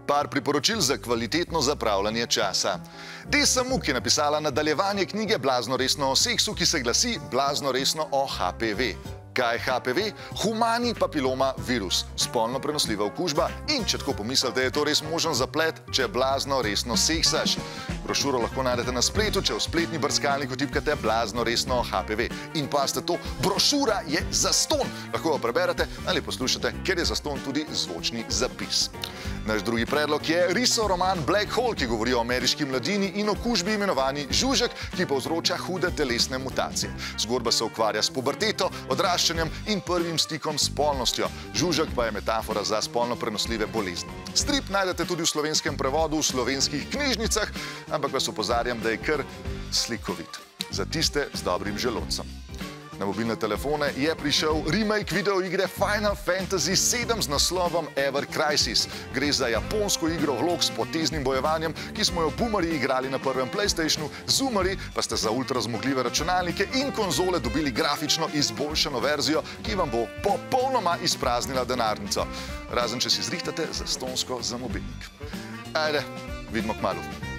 Par priporočil za kvalitetno zapravljanje časa. Desa Muk je napisala nadaljevanje knjige Blazno resno o seksu, ki se glasi Blazno resno o HPV. Kaj je HPV? Humani papiloma virus, spolno prenosljiva okužba in če tako pomislite, je to res možen zaplet, če blazno resno seksaš. Brošuro lahko najdete na spletu, če v spletni brskalnik vtipkate Blazno resno o HPV. In pazite to, brošura je zastonj. Lahko jo preberete ali poslušate, ker je zastonj tudi zvočni zapis. Naš drugi predlog je risov roman Black Hole, ki govori o ameriški mladini in okužbi imenovani žužek, ki povzroča hude telesne mutacije. Zgodba se ukvarja s puberteto, odraščanjem in prvim stikom s spolnostjo. Žužek pa je metafora za spolno prenosljive bolezni. Strip najdete tudi v slovenskem prevodu v slovenskih knjižnicah, ampak vas opozarjam, da je kar slikovit. Za tiste z dobrim želodcem. Na mobilne telefone je prišel remake videoigre Final Fantasy VII z naslovom Ever Crisis. Gre za japonsko igro vlog s poteznim bojevanjem, ki smo jo boomerji igrali na prvem PlayStationu, zoomerji pa ste za ultrazmogljive računalnike in konzole dobili grafično izboljšano verzijo, ki vam bo popolnoma izpraznila denarnico. Razen, če si zrihtate zastonjsko za mobilnik. Ajde, vidimo kmalu.